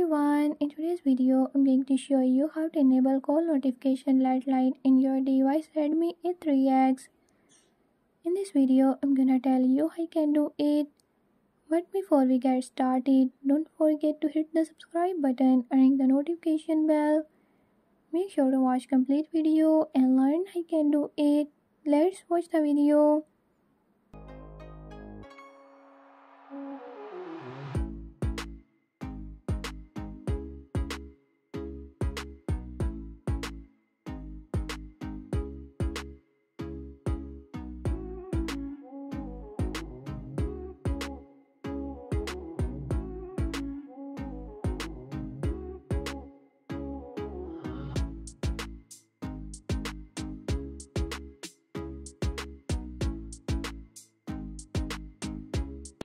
everyone, in today's video I'm going to show you how to enable call notification light in your device Redmi A3x. In this video I'm gonna tell you how you can do it. But before we get started, don't forget to hit the subscribe button and ring the notification bell. Make sure to watch complete video and learn how you can do it. Let's watch the video.